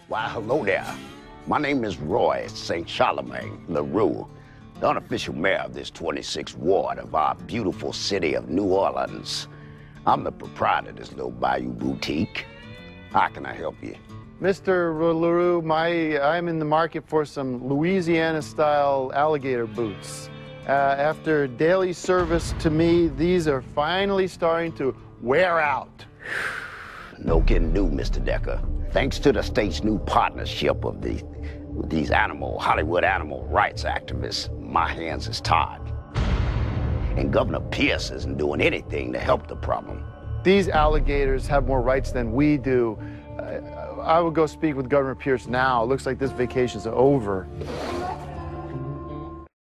Why, hello there. My name is Roy St. Charlemagne LaRue, the unofficial mayor of this 26th ward of our beautiful city of New Orleans. I'm the proprietor of this little Bayou Boutique. How can I help you? Mr. LaRue, I'm in the market for some Louisiana-style alligator boots. After daily service to me, these are finally starting to wear out. No can do, Mr. Decker. Thanks to the state's new partnership of these Hollywood animal rights activists, my hands is tied. And Governor Pierce isn't doing anything to help the problem. These alligators have more rights than we do. I will go speak with Governor Pierce now. It looks like this vacation's over.